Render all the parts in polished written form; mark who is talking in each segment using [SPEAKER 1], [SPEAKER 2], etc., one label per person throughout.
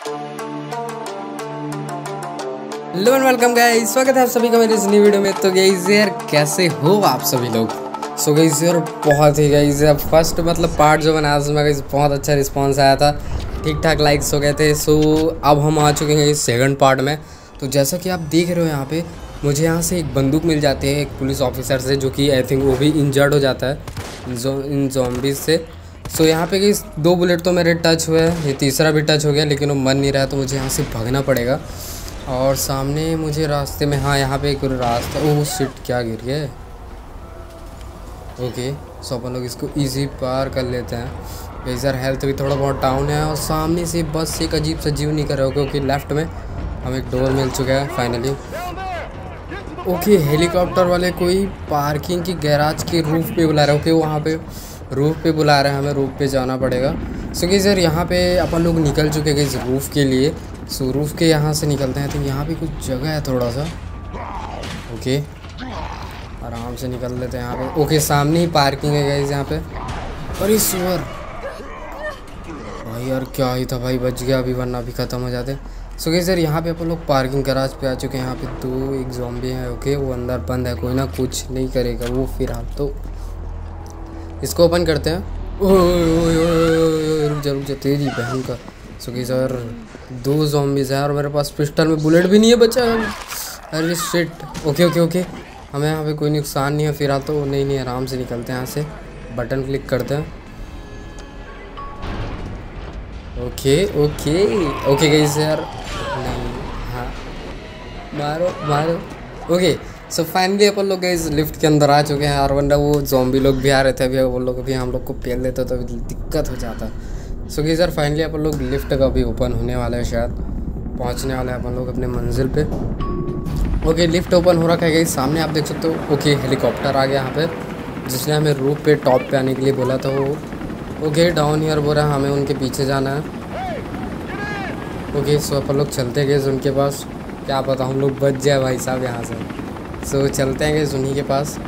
[SPEAKER 1] Hello and welcome guys, स्वागत है आप सभी का मेरे इस नई वीडियो में। तो गाइस यार कैसे हो आप सभी लोग। सो गाइस यार बहुत ही गाइस फर्स्ट पार्ट जो बनाया उसमें गाइस बहुत अच्छा रिस्पांस आया था, ठीक ठाक लाइक्स हो गए थे। सो अब हम आ चुके हैं इस सेकंड पार्ट में। तो जैसा कि आप देख रहे हो यहाँ पे मुझे यहाँ से एक बंदूक मिल जाती है एक पुलिस ऑफिसर से, जो कि आई थिंक वो भी इंजर्ड हो जाता है इन ज़ॉम्बीज़ से। सो यहाँ पे गाइस 2 बुलेट तो मेरे टच हुए हैं, ये तीसरा भी टच हो गया लेकिन वो मर नहीं रहा है, तो मुझे यहाँ से भागना पड़ेगा। और सामने मुझे रास्ते में, हाँ यहाँ पे एक रास्ता, ओह शिट क्या गिर गया। ओके सो अपन लोग इसको इजी पार कर लेते हैं। इधर हेल्थ भी थोड़ा बहुत डाउन है और सामने से बस एक अजीब सा जीव निकल रहा है क्योंकि लेफ्ट में हमें एक डोर मिल चुका है फाइनली। ओके हेलीकॉप्टर वाले कोई पार्किंग की गैराज के रूफ पे बुला रहे हैं। ओके वहाँ पे रूफ पे बुला रहे हैं, हमें रूफ पे जाना पड़ेगा। सो कि सर यहाँ पे अपन लोग निकल चुके हैं इस रूफ के लिए। सो रूफ के यहाँ से निकलते हैं। तो यहाँ पे कुछ जगह है थोड़ा सा, ओके आराम से निकल लेते हैं यहाँ पे। ओके सामने ही पार्किंग है गाइस यहाँ पे। अरे सुअर भाई यार क्या ही था भाई, बच गया अभी वरना अभी ख़त्म हो जाते। सो गाइस सर यहाँ पे अपन लोग पार्किंग गैराज पे आ चुके हैं। यहाँ पे 2 एक ज़ॉम्बी हैं। ओके वो अंदर बंद है, कोई ना कुछ नहीं करेगा वो फिलहाल। तो इसको ओपन करते हैं। रुक जा तेरी बहन का। सो कि सर 2 ज़ॉम्बीज़ हैं और मेरे पास पिस्टल में बुलेट भी नहीं है बचा। अरे शिट। ओके हमें यहाँ पे कोई नुकसान नहीं है फिलहाल तो। नहीं आराम से निकलते हैं यहाँ से। बटन क्लिक करते हैं। ओके गई सर नहीं, हाँ मारो। ओके सो फाइनली अपन लोग इस लिफ्ट के अंदर आ चुके हैं। और वरना वो ज़ॉम्बी लोग भी आ रहे थे अभी, वो लोग भी हम लोग को पेल देते तो दिक्कत हो जाता। सो कि सर फाइनली अपन लोग लिफ्ट का भी ओपन होने वाला है, शायद पहुंचने वाले हैं अपन लोग अपने मंजिल पे। ओके लिफ्ट ओपन हो रखा है गाइस, सामने आप देख सकते हो। ओके हेलीकॉप्टर आ गया यहाँ पे, जिसने हमें रूफ पे टॉप पे आने के लिए बोला था वो। ओके डाउन ईयर बोल रहा है, हमें उनके पीछे जाना है। ओके सो अपन लोग चलते गए उनके पास, क्या पता हम लोग बच जाए भाई साहब यहाँ से। सो चलते हैं गए उन्हीं के पास।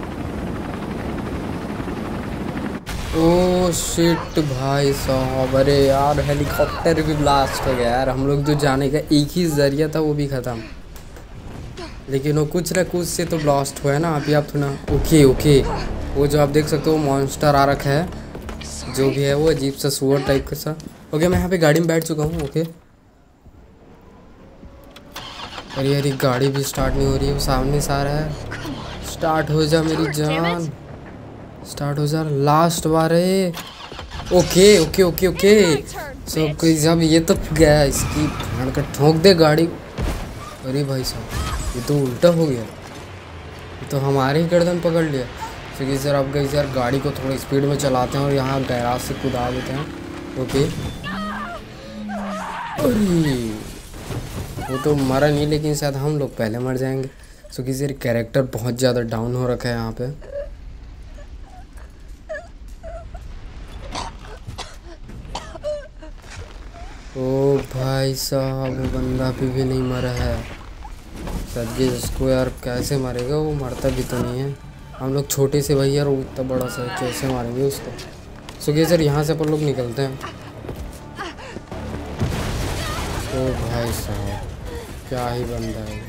[SPEAKER 1] ओह शिट भाई साहब, अरे यार हेलीकॉप्टर भी ब्लास्ट हो गया यार। हम लोग जो जाने का एक ही ज़रिया था वो भी ख़त्म, लेकिन वो कुछ ना कुछ से तो ब्लास्ट हुआ है ना। अभी आप थोड़ा ओके वो जो आप देख सकते हो मॉन्स्टर आ रखा है, जो भी है वो अजीब सा सुअर टाइप का सा। ओके मैं यहाँ पे गाड़ी में बैठ चुका हूँ। ओके अरे यार गाड़ी भी स्टार्ट नहीं हो रही है, वो सामने से आ रहा है। स्टार्ट हो जा मेरी जान, स्टार्ट हो जा, लास्ट बार है। ओके सब कोई जब ये तो गया इसकी भाड़ का, ठोक दे गाड़ी। अरे भाई साहब ये तो उल्टा हो गया, ये तो हमारे ही गर्दन पकड़ लिया। क्योंकि सर अब गई सर गाड़ी को थोड़ी स्पीड में चलाते हैं और यहाँ गैराज से कूदा देते हैं। ओके अरे वो तो मरा नहीं, लेकिन शायद हम लोग पहले मर जाएंगे। सो कि सर कैरेक्टर बहुत ज़्यादा डाउन हो रखा है यहाँ पे। ओ भाई साहब वो बंदा भी नहीं मरा है शायद। इसको यार कैसे मारेगा, वो मरता भी तो नहीं है। हम लोग छोटे से भाई यार, वो इतना बड़ा सा कैसे मारेंगे उसको। सो कि सर यहाँ से अपन लोग निकलते हैं। ओ भाई साहब क्या ही बंदा है,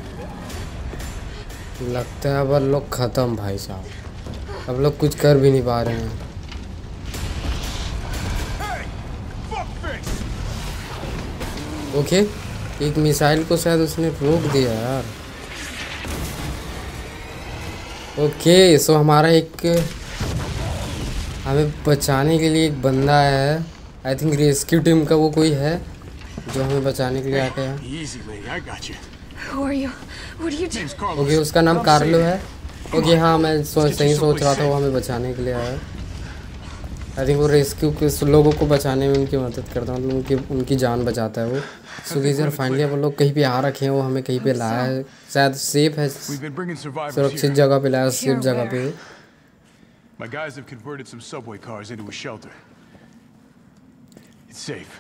[SPEAKER 1] लगता है अब लोग ख़त्म भाई साहब। अब लोग कुछ कर भी नहीं पा रहे हैं। ओके एक मिसाइल को शायद उसने रोक दिया यार। ओके सो हमारा एक, हमें बचाने के लिए एक बंदा है, आई थिंक रेस्क्यू टीम का वो कोई है जो हमें बचाने के लिए आते हैं। ओके उसका नाम कार्लो है। ओके हाँ मैं सही सोच रहा था, वो हमें बचाने के लिए आया है। आई थिंक वो रेस्क्यू के लोगों को बचाने में उनकी मदद करता है, मतलब उनकी जान बचाता है वो। सो सर फाइनली अपन लोग कहीं पे आ रखे हैं, वो हमें कहीं पे लाया है, शायद सेफ है, सुरक्षित जगह पे लाया, सेफ जगह पे।
[SPEAKER 2] My guys have converted some subway cars into a shelter. It's safe.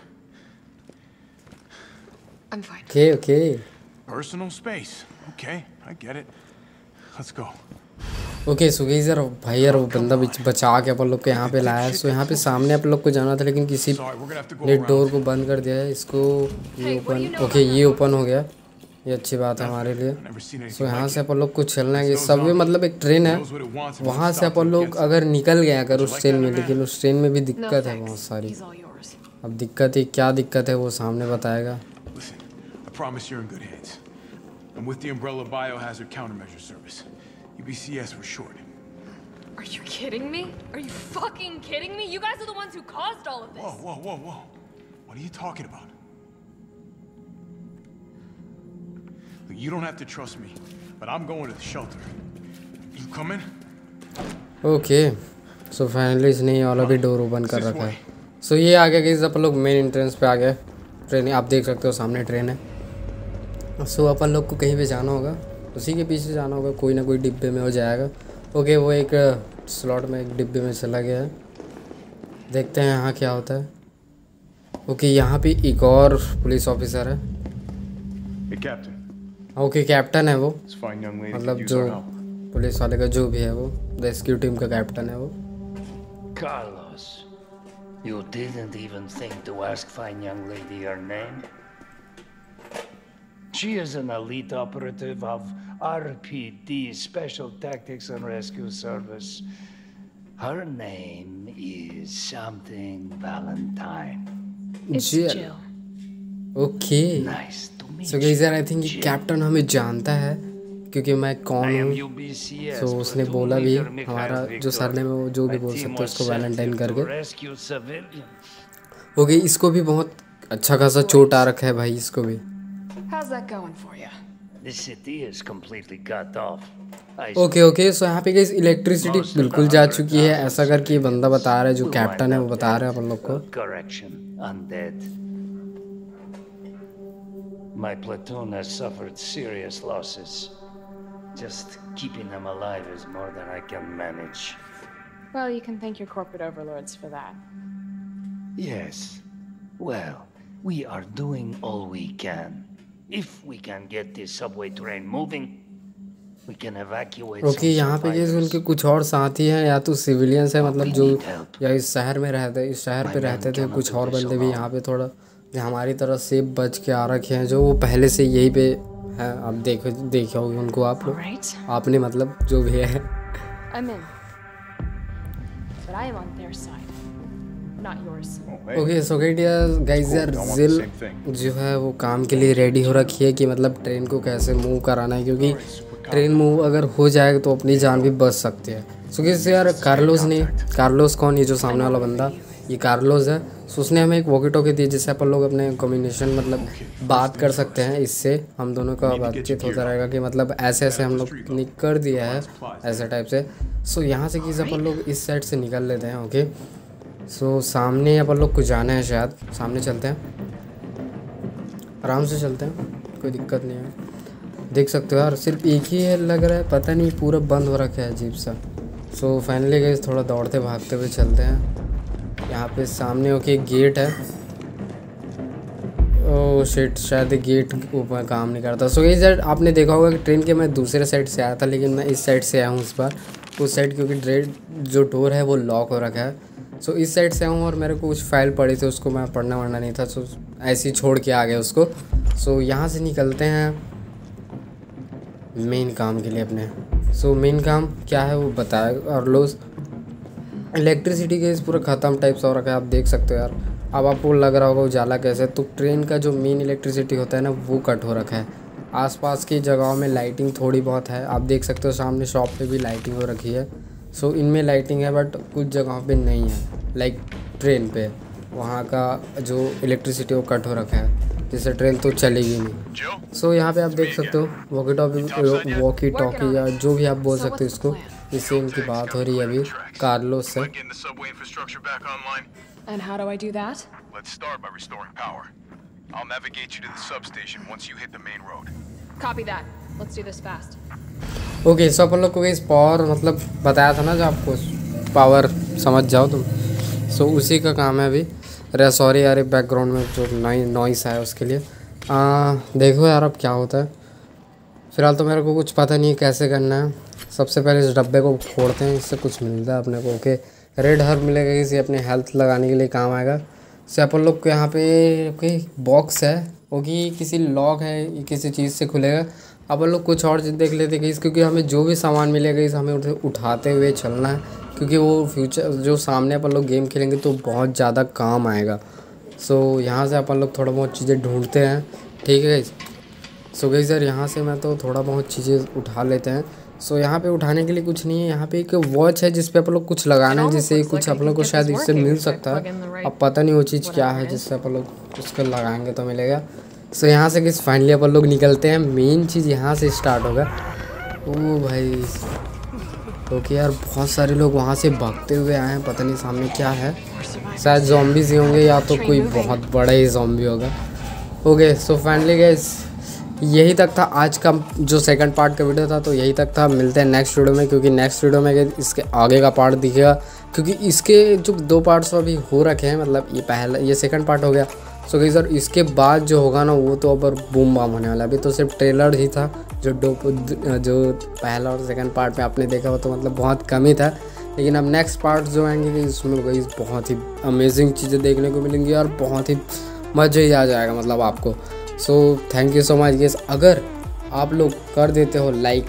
[SPEAKER 3] I'm fine.
[SPEAKER 1] Okay.
[SPEAKER 2] Personal space. Okay, I get it. Let's go.
[SPEAKER 1] Okay so guys यार भाई यार वो बंदा बचा के अपन लोग को यहाँ पे लाया है। सो यहाँ पे सामने अपन लोग को जाना था लेकिन किसी ने डोर को बंद कर दिया है। इसको ये ओपन, ओके ये ओपन हो गया, ये अच्छी बात है हमारे लिए। सो यहाँ से अपन लोग को चलना है। ये सबवे मतलब एक ट्रेन है, वहाँ से अपन लोग अगर निकल गए अगर उस ट्रेन में, लेकिन उस ट्रेन में भी दिक्कत है बहुत सारी। अब दिक्कत ही क्या दिक्कत है वो सामने बताएगा।
[SPEAKER 2] Promise you're in good hands. I'm with the Umbrella Biohazard Countermeasure Service. UBCS for short.
[SPEAKER 3] Are you kidding me? Are you fucking kidding me? You guys are the ones who caused all of this.
[SPEAKER 2] Whoa. What are you talking about? Look, you don't have to trust me, but I'm going to the shelter. You coming?
[SPEAKER 1] Okay so finally इसने ये वाला भी door open कर रखा है। सो ये आ गया guys, अपन लोग मेन एंट्रेंस पे आ गए। ट्रेन आप देख सकते हो सामने ट्रेन है। सो अपन लोग को कहीं पे जाना होगा, उसी के पीछे जाना होगा, कोई ना कोई डिब्बे में हो जाएगा। ओके वो एक स्लॉट में एक डिब्बे में चला गया है, देखते हैं यहाँ क्या होता है। ओके यहाँ पे एक और पुलिस ऑफिसर है। ओके कैप्टन है वो, मतलब जो पुलिस वाले का जो भी है वो रेस्क्यू टीम का कैप्टन है वो।
[SPEAKER 4] Carlos, you didn't even think to ask fine young lady her name? She is an elite operative of RPD, Special Tactics and Rescue Service. Her name is something Valentine.
[SPEAKER 3] It's Jill.
[SPEAKER 1] Okay
[SPEAKER 4] Nice to meet
[SPEAKER 1] so guys यार I think ये captain हमें जानता है क्योंकि मैं कौन हूँ।
[SPEAKER 4] UBCS.
[SPEAKER 1] सो उसने बोला भी हमारा जो सरनेम है वो जो भी बोल सकते हो उसको वैलेंटाइन करके।
[SPEAKER 4] Rescue civilians.
[SPEAKER 1] ओके इसको भी बहुत अच्छा खासा चोट आ रखा है भाई इसको भी।
[SPEAKER 3] How's that going for you?
[SPEAKER 4] The city is completely cut off.
[SPEAKER 1] Okay so यहाँ पे गाइस इलेक्ट्रिसिटी बिल्कुल जा चुकी है, ऐसा करके ये बंदा बता रहा है, जो कैप्टन है वो बता रहा है अपन लोग को।
[SPEAKER 4] Correction, undead. My platoon has suffered serious losses. Just keeping them alive is more than I can manage.
[SPEAKER 3] Well, you can thank your corporate overlords for that.
[SPEAKER 4] Yes. Well, we are doing all we can. If we can get this subway train moving, we can evacuate some
[SPEAKER 1] okay यहाँ पे guys उनके कुछ और साथी हैं, या तो civilians है मतलब जो या इस शहर में रहते, इस शहर पे रहते थे। कुछ और बंदे भी यहाँ पे थोड़ा हमारी तरह सेफ बच के आ रखे हैं, जो वो पहले से यहीं पे है। आप देखे होगे उनको आप लोग, आपने मतलब जो भी है।
[SPEAKER 3] I'm in. But I am on their side, not yours.
[SPEAKER 1] Okay so guys यार जिल जो है वो काम के लिए रेडी हो रखी है कि मतलब ट्रेन को कैसे मूव कराना है, क्योंकि ट्रेन मूव अगर हो जाएगा तो अपनी जान भी बच सकती है। सो गाइस यार कार्लोस कौन, ये जो सामने वाला बंदा ये कार्लोस है। सो उसने हमें एक वॉकी टॉकी दी जिससे अपन लोग अपने कम्युनिकेशन मतलब बात कर सकते हैं। इससे हम दोनों का बातचीत होता रहेगा कि मतलब ऐसे ऐसे हम लोग ने कर दिया है ऐसे टाइप से। सो यहाँ से किसी अपन लोग इस साइड से निकल लेते हैं। ओके सो सामने अपन लोग को जाना है, शायद सामने चलते हैं, आराम से चलते हैं, कोई दिक्कत नहीं है। देख सकते हो यार सिर्फ एक ही है लग रहा है, पता नहीं पूरा बंद हो रखा है अजीब सा। सो फाइनली गाइस थोड़ा दौड़ते भागते हुए चलते हैं। यहाँ पे सामने ओके गेट है। ओह शिट, शायद गेट ऊपर काम नहीं करता। सो गाइस यार आपने देखा होगा कि ट्रेन के मैं दूसरे साइड से आया था, लेकिन मैं इस साइड से आया हूँ इस बार, उस साइड क्योंकि ट्रेन जो डोर है वो लॉक हो रखा है। सो इस साइड से आऊँ और मेरे को कुछ फाइल पड़ी थी, उसको मैं पढ़ना वढ़ना नहीं था, सो ऐसे ही छोड़ के आ गया उसको। सो यहाँ से निकलते हैं मेन काम के लिए अपने। सो मेन काम क्या है वो बताया। और लोग इलेक्ट्रिसिटी के पूरा ख़त्म टाइप सा हो रखा है, आप देख सकते हो यार। अब आपको लग रहा होगा उजाला कैसे, तो ट्रेन का जो मेन इलेक्ट्रिसिटी होता है ना वो कट हो रखा है। आसपास की जगहों में लाइटिंग थोड़ी बहुत है, आप देख सकते हो सामने शॉप पे भी लाइटिंग हो रखी है। सो इनमें लाइटिंग है बट कुछ जगहों पे नहीं है, लाइक ट्रेन पे वहाँ का जो इलेक्ट्रिसिटी वो कट हो रखा है, जिससे ट्रेन तो चलेगी नहीं। सो यहाँ पे आप देख सकते हो वॉकी टॉकी या जो भी आप बोल सकते हो इसको, इससे इनकी बात हो रही है अभी कार्लोस से।
[SPEAKER 3] And how do I do that?
[SPEAKER 2] Let's start by restoring power. I'll navigate you to the substation once you hit the main road.
[SPEAKER 3] Copy that. Let's do this fast.
[SPEAKER 1] Okay so अपन लोग को इस power मतलब बताया था ना जो आपको पावर समझ जाओ तुम। सो उसी का काम है अभी। अरे सॉरी यार बैकग्राउंड में जो नॉइस आया उसके लिए। देखो यार अब क्या होता है। फ़िलहाल तो मेरे को कुछ पता नहीं कैसे करना है। सबसे पहले इस डब्बे को फोड़ते हैं, इससे कुछ मिलता है अपने को। ओके, रेड हर्ब मिलेगा, इसे अपने हेल्थ लगाने के लिए काम आएगा। इससे अपन लोग को यहाँ पे ओके बॉक्स है, ओके किसी लॉक है, किसी चीज़ से खुलेगा। अपन लोग कुछ और चीज़ देख लेते हैं क्योंकि हमें जो भी सामान मिलेगा इसे हमें उठाते हुए चलना है, क्योंकि वो फ्यूचर जो सामने अपन लोग गेम खेलेंगे तो बहुत ज़्यादा काम आएगा। सो यहाँ से अपन लोग थोड़ा बहुत चीज़ें ढूंढते हैं, ठीक है गाइस। सो गाइस यार यहाँ से मैं तो थोड़ा बहुत चीज़ें उठा लेते हैं। सो यहाँ पे उठाने के लिए कुछ नहीं है, यहाँ पे एक वॉच है जिस पे अपन लोग कुछ लगाना है, जिससे कुछ अपन लोग को शायद इससे मिल सकता है। अब पता नहीं वो चीज़ क्या है जिससे अपन लोग उसको लगाएंगे तो मिलेगा। सो यहाँ से किस फाइनली अपन लोग निकलते हैं। मेन चीज़ यहाँ से स्टार्ट होगा। ओ भाई ओके यार, बहुत सारे लोग वहाँ से भागते हुए आए हैं, पता नहीं सामने क्या है, शायद ज़ॉम्बीज़ ही होंगे या तो कोई बहुत बड़ा ही ज़ॉम्बी होगा। ओके सो फाइनली गाइस यही तक था आज का जो सेकंड पार्ट का वीडियो था, तो यही तक था। मिलते हैं नेक्स्ट वीडियो में, क्योंकि नेक्स्ट वीडियो में इसके आगे का पार्ट दिखेगा, क्योंकि इसके जो 2 पार्ट्स अभी हो रखे हैं, मतलब ये सेकंड पार्ट हो गया। सो गाइस सर इसके बाद जो होगा ना वो तो अब बूम बाम होने वाला है। अभी तो सिर्फ ट्रेलर ही था, जो पहला और सेकंड पार्ट में आपने देखा हो तो मतलब बहुत कम ही था। लेकिन अब नेक्स्ट पार्ट जो आएंगे कि इसमें गाइस बहुत ही अमेजिंग चीज़ें देखने को मिलेंगी और बहुत ही मज़ा ही आ जाएगा मतलब आपको। So thank you so much guys. अगर आप लोग कर देते हो लाइक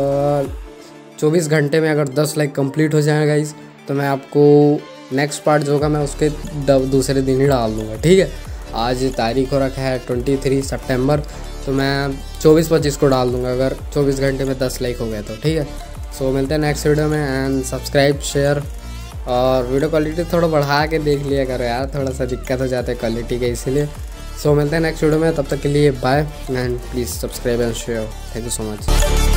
[SPEAKER 1] 24 घंटे में अगर 10 लाइक कंप्लीट हो जाएगा गाइस, तो मैं आपको नेक्स्ट पार्ट जो होगा मैं उसके दूसरे दिन ही डाल दूँगा, ठीक है। आज तारीख हो रखा है 23 सितंबर, तो मैं 24-25 को डाल दूँगा अगर 24 घंटे में 10 लाइक हो गया तो, ठीक है। सो मिलते हैं नेक्स्ट वीडियो में, एंड सब्सक्राइब शेयर और वीडियो क्वालिटी थोड़ा बढ़ा के देख लिया करो यार, थोड़ा सा दिक्कत हो जाता है क्वालिटी का, इसीलिए। सो मिलते हैं नेक्स्ट वीडियो में, तब तक के लिए bye and please subscribe and share. Thank you so much.